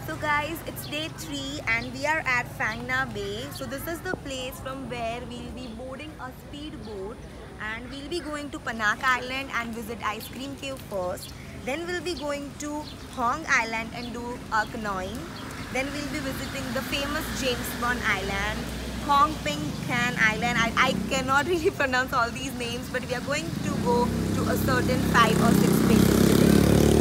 So guys, it's day 3 and we are at Phang Nga Bay. So this is the place from where we'll be boarding a speedboat and we'll be going to Panak Island and visit Ice Cream Cave first. Then we'll be going to Bond Island and do canoeing. Then we'll be visiting the famous James Bond Island, Hong Ping Can Island. I cannot really pronounce all these names, but we are going to go to a certain 5 or 6 places today.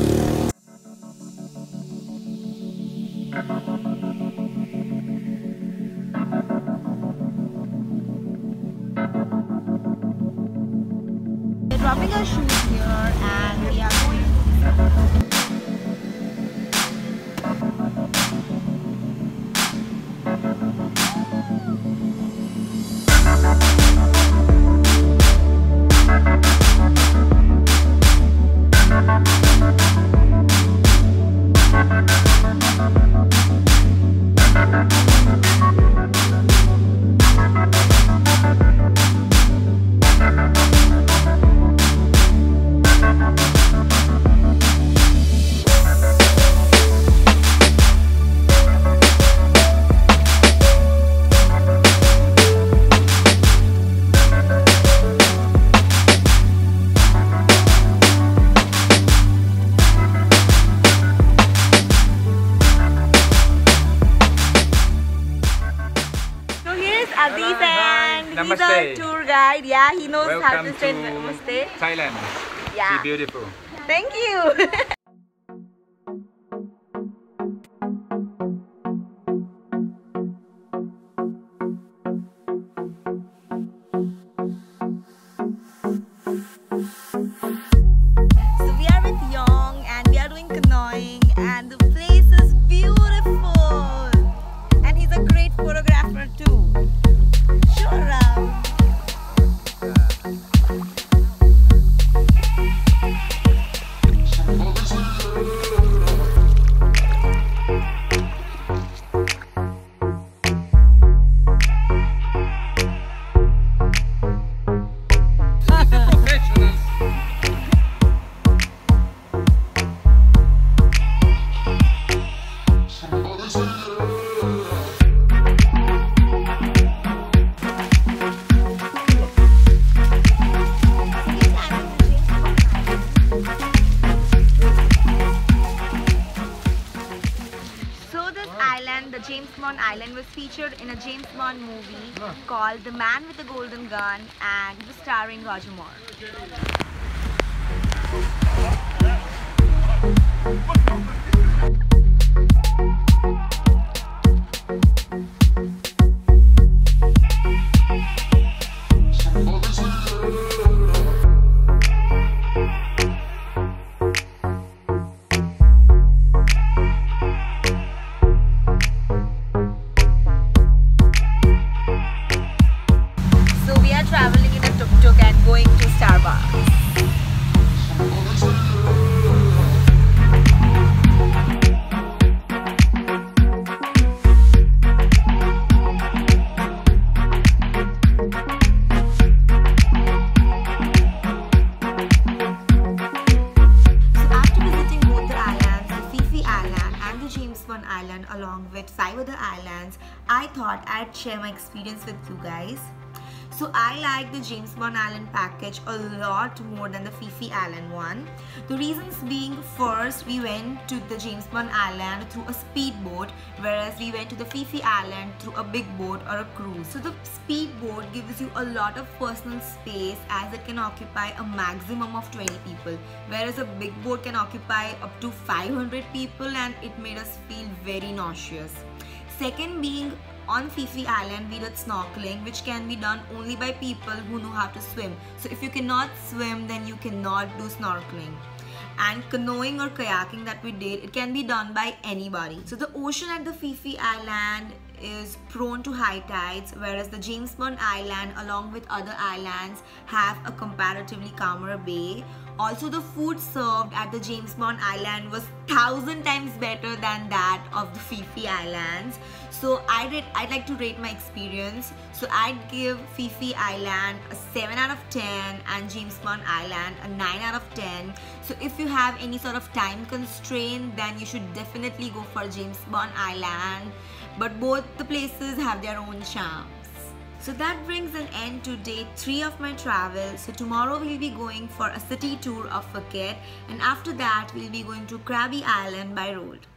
We're dropping our shoes here and we are going He's our tour guide. Yeah, he knows how to say namaste. Thailand. Yeah. It's beautiful. Thank you. So we are with Young and we are doing canoeing and the place is beautiful. And he's a great photographer too. Show around. The James Bond Island was featured in a James Bond movie called The Man with the Golden Gun and it was starring Roger Moore. Traveling in a tuk-tuk and going to Starbucks. So after visiting both the islands, the Phi Phi Island and the James Bond Island along with 5 other islands, I thought I'd share my experience with you guys. So I like the James Bond Island package a lot more than the Phi Phi Island one. The reasons being, first we went to the James Bond Island through a speedboat, whereas we went to the Phi Phi Island through a big boat or a cruise. So the speedboat gives you a lot of personal space as it can occupy a maximum of 20 people, whereas a big boat can occupy up to 500 people and it made us feel very nauseous. Second being, on Phi Phi Island we did snorkeling, which can be done only by people who know how to swim. So if you cannot swim, then you cannot do snorkeling. And canoeing or kayaking that we did, it can be done by anybody. So the ocean at the Phi Phi Island is prone to high tides, whereas the James Bond Island along with other islands have a comparatively calmer bay. Also, the food served at the James Bond Island was 1000 times better than that of the Phi Phi Islands. So I'd like to rate my experience. So I'd give Phi Phi Island a 7 out of 10 and James Bond Island a 9 out of 10. So if you have any sort of time constraint, then you should definitely go for James Bond Island. But both the places have their own charms. So that brings an end to day 3 of my travel. So tomorrow we'll be going for a city tour of Phuket, and after that we'll be going to Krabi Island by road.